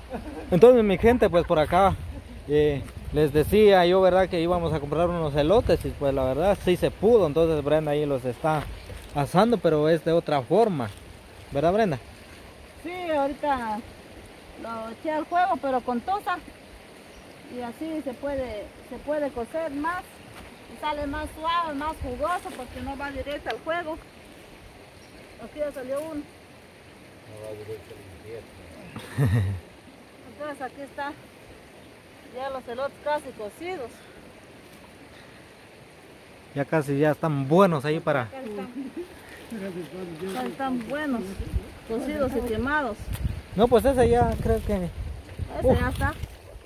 Entonces mi gente, pues por acá les decía yo, ¿verdad? Que íbamos a comprar unos elotes y pues la verdad sí se pudo. Entonces Brenda ahí los está asando, pero es de otra forma, ¿verdad, Brenda? Sí, ahorita lo eché al fuego, pero con tosa. Y así se puede cocer más. Y sale más suave, más jugoso, porque no va directo al fuego. Aquí ya salió uno. No va directo al infierno. Entonces aquí está ya los elotes casi cocidos. Ya casi ya están buenos ahí para... Ya están buenos, cocidos y quemados. No, pues ese ya creo que... Ese ya está.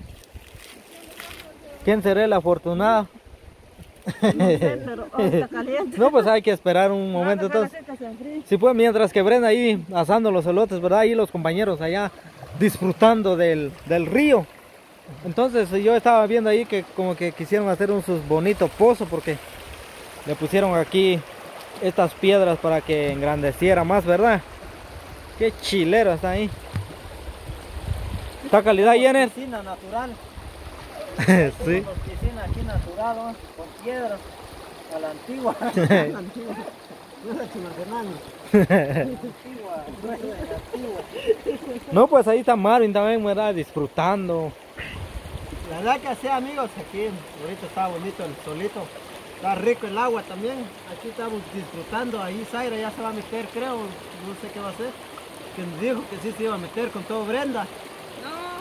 ¿Quién será el afortunado? No sé, pero está caliente. No, pues hay que esperar un momento entonces. Sí, pues mientras que Brenda ahí asando los elotes, ¿verdad? Ahí los compañeros allá disfrutando del río. Entonces yo estaba viendo ahí que como que quisieron hacer un sus bonito pozo porque le pusieron aquí estas piedras para que engrandeciera más, ¿verdad? Qué chilero está ahí. ¿Está calidad, Jenner? Piscina natural. Sí. Piscina aquí natural, ¿no? Con piedras. A la antigua. No, pues ahí está Marvin también, ¿verdad? Disfrutando. La verdad que sí, amigos, aquí ahorita está bonito el solito. Está rico el agua también. Aquí estamos disfrutando. Ahí Zaira ya se va a meter, creo. No sé qué va a hacer. Que nos dijo que sí se iba a meter con todo Brenda. No,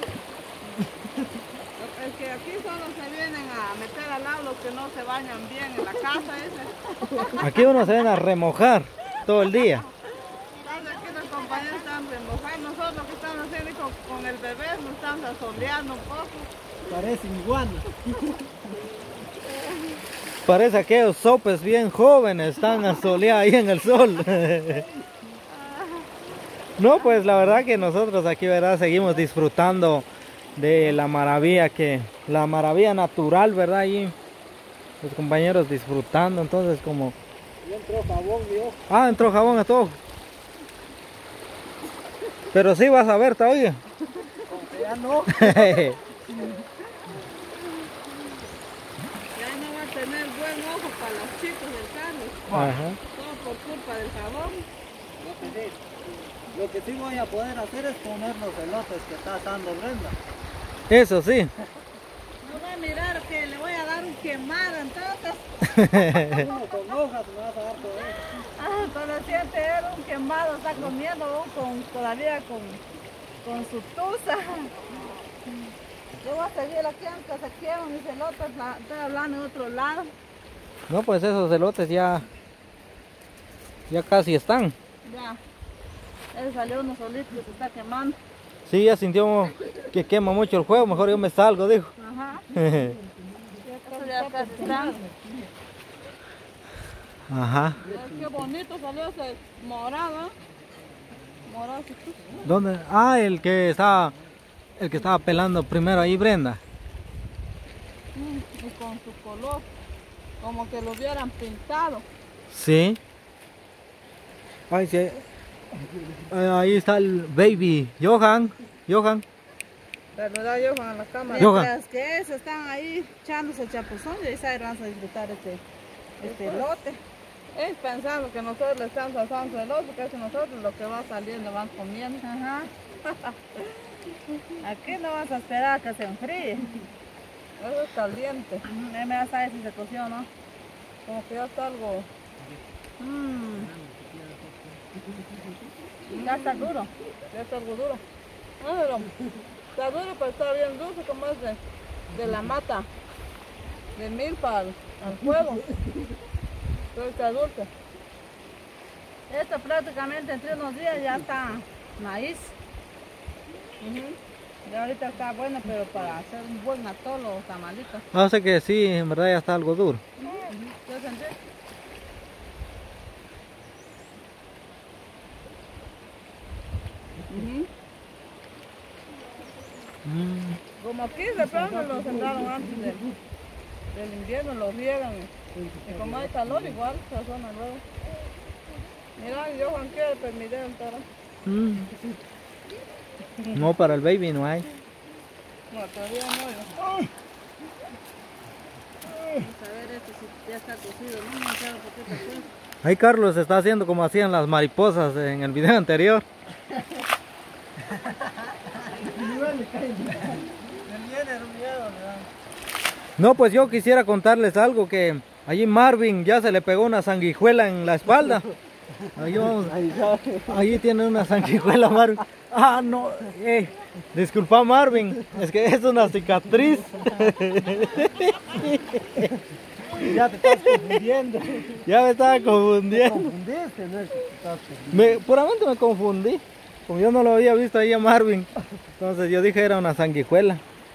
es que aquí solo se vienen a meter al agua los que no se bañan bien en la casa ese. Aquí uno se ven a remojar todo el día. Entonces aquí los compañeros están remojando, nosotros que estamos haciendo con el bebé nos estamos asoleando un poco. Parecen iguanas. Parece aquellos sopes bien jóvenes, están asoleados ahí en el sol. No, pues la verdad que nosotros aquí, ¿verdad? Seguimos disfrutando de la maravilla natural, ¿verdad? Ahí los compañeros disfrutando, entonces como... Y entró jabón, vio. Ah, entró jabón a todo. Pero sí vas a ver todavía. Aunque ya no. Ya no va a tener buen ojo para los chicos del carro. Ajá. Todo por culpa del jabón. Lo que sí voy a poder hacer es poner los elotes que está asando Brenda. Eso sí. No va a mirar que le voy a dar un quemado entonces. Uno con hojas me vas a dar todo eso. Ah, cuando siente él un quemado, está comiendo todavía con su tusa. Yo voy a seguir aquí aunque se quieran mis elotes, estoy hablando en otro lado. No, pues esos elotes ya casi están. Ya, él salió uno solito que se está quemando. Sí, ya sintió que quema mucho el fuego, mejor yo me salgo, dijo. Ajá. Esto ya casi está. Ajá. Qué bonito salió ese morado. Morado. ¿Dónde? Ah, el que estaba pelando primero ahí, Brenda. Y con su color, como que lo hubieran pintado. Sí. Ay, sí. Ahí está el baby Johan. ¿Verdad, Johan, a la cámara? Johan. Mientras que ellos están ahí echándose el chapuzón y ahí vamos a disfrutar este elote. Es pensando que nosotros le estamos asando el elote, porque es nosotros lo que va saliendo van comiendo. Ajá. Aquí no vas a esperar a que se enfríe. Eso es caliente. Ya me vas a saber si se coció o no. Como que ya está algo... Ya está duro. Ya está algo duro. No, pero está duro, pero está bien dulce como es de la mata. De milpa al fuego. Pero está dulce. Esto prácticamente entre unos días ya está maíz. Y ahorita está bueno, pero para hacer un buen atol o tamalito. Ah, o sea que sí, en verdad ya está algo duro. ¿Qué sentís? Como aquí de plano lo sembraron antes del invierno, lo riegan. Y como hay calor igual, se asoma luego. Mira, yo Juan quiere permitir entera. No, para el baby no hay. No, todavía no. Vamos a ver este si ya está cocido, ¿no? No sé por qué te fue. Ahí Carlos está haciendo como hacían las mariposas en el video anterior. No, pues yo quisiera contarles algo, que allí Marvin ya se le pegó una sanguijuela en la espalda. Allí tiene una sanguijuela Marvin. Ah, no, disculpa Marvin, es que es una cicatriz. Ya te estás confundiendo. Ya me estaba confundiendo. Confundiste, no es que te estás confundiendo. Puramente me confundí. Como yo no lo había visto ahí a Marvin. Entonces yo dije era una sanguijuela.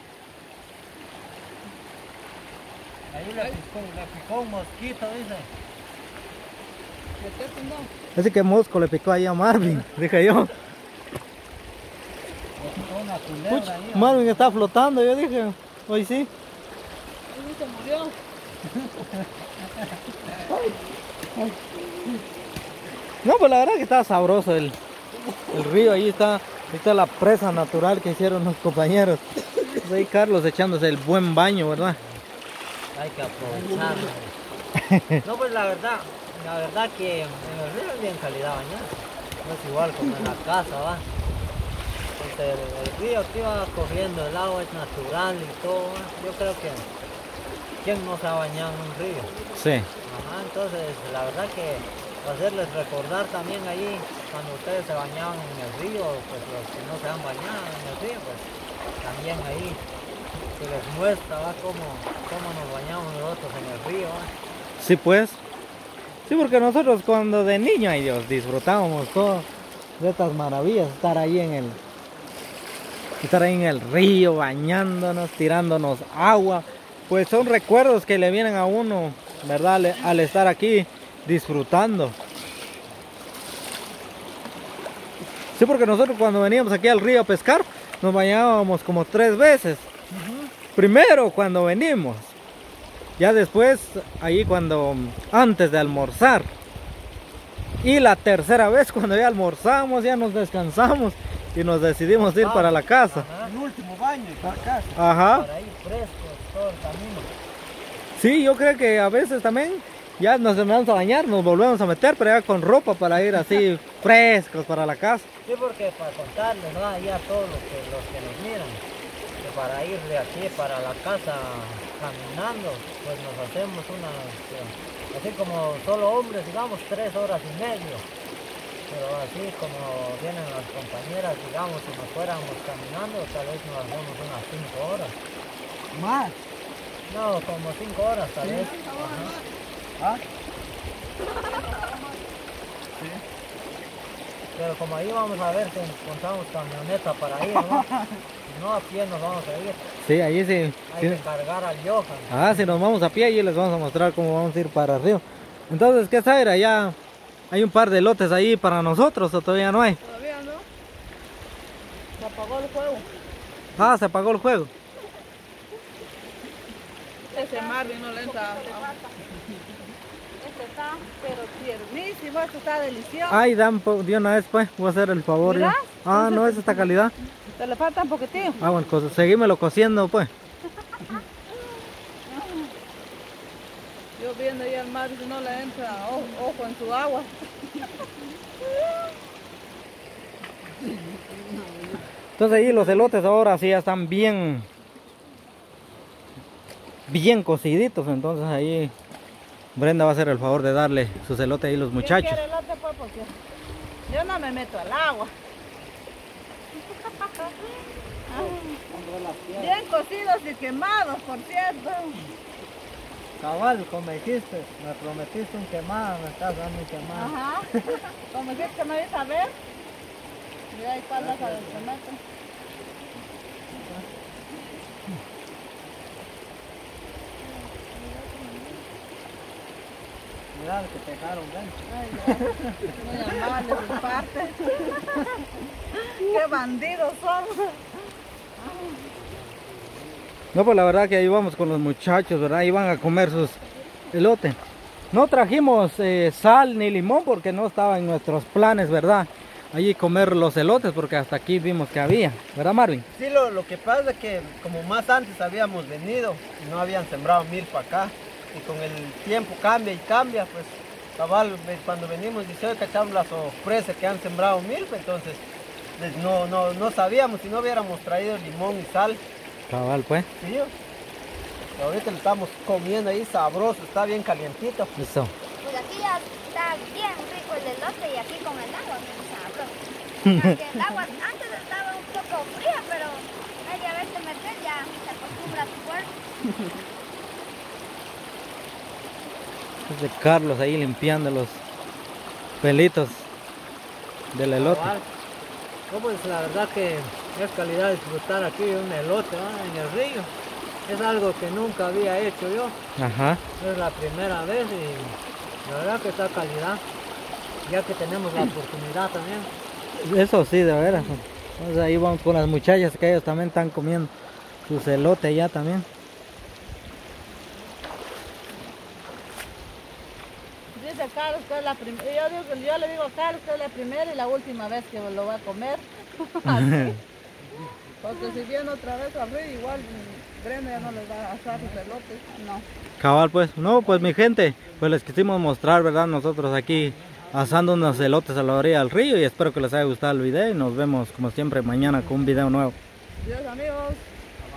Ahí le picó un mosquito, dice. ¿De qué fundó? Así que mosco le picó ahí a Marvin, dije yo. Le picó una culebra ahí. Marvin está flotando, yo dije, hoy sí. Uy, se murió. No, pues la verdad que está sabroso el río, ahí está la presa natural que hicieron los compañeros. Pues ahí Carlos echándose el buen baño, ¿verdad? Hay que aprovecharlo. No, pues la verdad que en el río es bien calidad bañar. No es igual como en la casa, ¿va? Entonces, el río que va cogiendo el agua es natural y todo, ¿va? Yo creo que ¿quién no se ha bañado en un río? Sí. Ajá, entonces la verdad que hacerles recordar también allí cuando ustedes se bañaban en el río, pues los que no se han bañado en el río, pues también ahí se les muestra, ¿va? Cómo nos bañamos nosotros en el río, ¿va? Sí, pues. Sí, porque nosotros cuando de niño, ay Dios, disfrutábamos todo de estas maravillas, estar ahí en el río, bañándonos, tirándonos agua. Pues son recuerdos que le vienen a uno, ¿verdad? Al estar aquí disfrutando. Sí, porque nosotros cuando veníamos aquí al río a pescar, nos bañábamos como 3 veces. Primero cuando venimos, ya después ahí antes de almorzar, y la tercera vez cuando ya almorzamos, ya nos descansamos y nos decidimos ir para la casa. Ajá. El último baño y para casa. Ajá. Para ir frescos todo el camino. Sí, yo creo que a veces también ya nos vamos a bañar, nos volvemos a meter, pero ya con ropa para ir así frescos para la casa. Sí, porque para contarles, ¿no? Ahí a todos los que nos miran, que para ir de aquí para la casa caminando, pues nos hacemos así como solo hombres, digamos 3 horas y media. Pero así como vienen las compañeras, digamos, si nos fuéramos caminando, tal vez nos hacemos unas 5 horas. ¿Más? No, como 5 horas tal vez. Ajá. ¿Ah? Sí. Pero como ahí vamos a ver si encontramos camioneta para ir, ¿no? Si no, a pie nos vamos a ir. Sí, ahí sí. Hay Sí. que cargar al Johan. Ah, si nos vamos a pie, ahí les vamos a mostrar cómo vamos a ir para arriba. Entonces, ¿qué Zaira? Ya hay un par de lotes ahí para nosotros, ¿o todavía no hay? Todavía no. Se apagó el fuego. Ah, se apagó el juego. Ese Marvin no le entra. Este está, pero tiernísimo, este está delicioso. Ay, dan de una vez, pues, voy a hacer el favor. Mira. Ah, no, es esta calidad. Te le falta un poquitín. Ah, bueno, seguímelo cociendo, pues. Yo viendo ahí al Marvin no le entra ojo en su agua. Entonces ahí los elotes ahora sí ya están bien cociditos. Entonces ahí Brenda va a hacer el favor de darle sus elotes ahí a los muchachos. ¿Quién quiere elote, pues? Porque yo no me meto al agua. Bien cocidos y quemados, por cierto. Cabal, como dijiste, me prometiste un quemado, me estás dando un quemado. Ajá. Como dijiste que me ibas a ver. Mira ahí para las al tomate. Mira lo que te dejaron, ven. Ay, muy amable de su parte. Qué bandidos son. No, pues la verdad que ahí vamos con los muchachos, ¿verdad? Ahí van a comer sus elotes. No trajimos sal ni limón porque no estaba en nuestros planes, ¿verdad? allí comer los elotes porque hasta aquí vimos que había, ¿verdad, Marvin? Sí, lo que pasa es que como más antes habíamos venido y no habían sembrado milpa acá, y con el tiempo cambia y cambia, pues cabal, cuando venimos dice, hoy cachamos la sorpresa que han sembrado milpa, entonces no sabíamos, si no hubiéramos traído limón y sal. Cabal, pues. Sí, ahorita lo estamos comiendo ahí sabroso, está bien calientito. Eso. Pues aquí ya está bien rico el elote y aquí con el agua bien sabroso. Porque el agua antes estaba un poco fría, pero media vez te metes ya se acostumbra a tu cuerpo. Es de Carlos ahí limpiando los pelitos del elote. No, pues la verdad que es calidad disfrutar aquí de un elote, ¿no? En el río. Es algo que nunca había hecho yo. Ajá. Es la primera vez y la verdad que está calidad. Ya que tenemos la oportunidad también. Eso sí, de veras. Entonces ahí vamos con las muchachas que ellos también están comiendo sus elote allá también. Dice Carlos que es la primera. Yo le digo a Carlos que es la primera y la última vez que lo va a comer. Así. Porque si viene otra vez al río, igual Brenda ya no les va a asar sus elotes. No. Cabal, pues. No, pues mi gente, pues les quisimos mostrar, ¿verdad? Nosotros aquí asando unos elotes a la orilla del río y espero que les haya gustado el video y nos vemos como siempre mañana con un video nuevo. Adiós amigos.